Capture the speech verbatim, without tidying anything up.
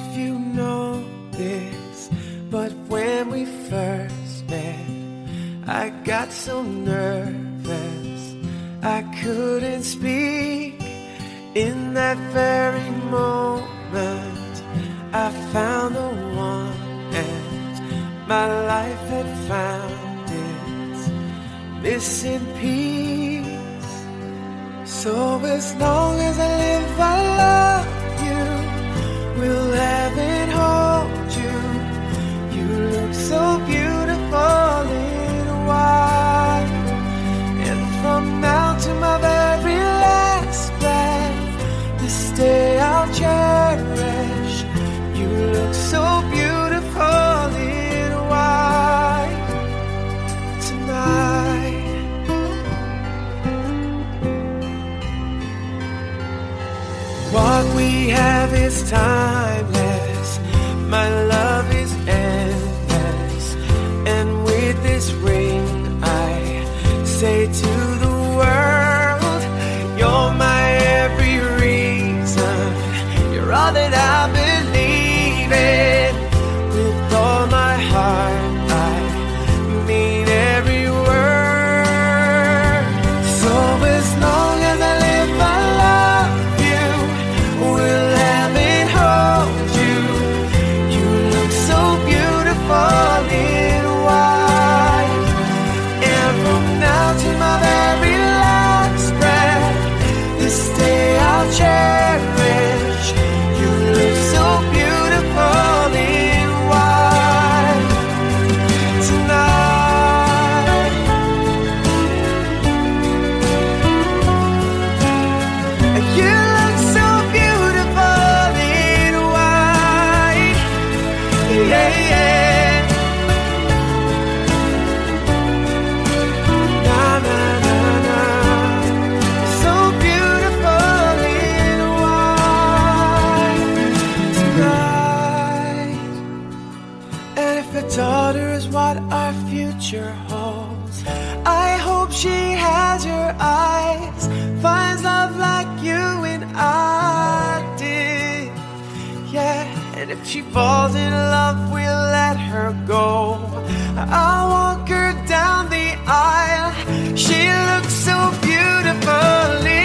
you know this, but when we first met, I got so nervous I couldn't speak. In that very moment I found the one, and my life had found its missing piece. So as long as I live, I love you, will have and hold you. You look so beautiful in white, and from now to my very last breath, this day I'll cherish. You look so beautiful in white tonight. What we have is timeless, my love is endless, and with this ring I say to the world, you're my every reason, you're all that I believe in. With all my heart I mean every word. So as long as I live, I love you, will have and hold you. You look so beautiful in white, and from now to my very last breath, this day I'll cherish. You look so beautiful in white tonight. And you look so beautiful in white, yeah, yeah. Na na na na, so beautiful in white tonight. And if a daughter is what our future holds, I hope she has your eyes, finds love like you and I did, yeah. And if she falls in love, we'll let her go. I'll walk her down the aisle. She looks so beautiful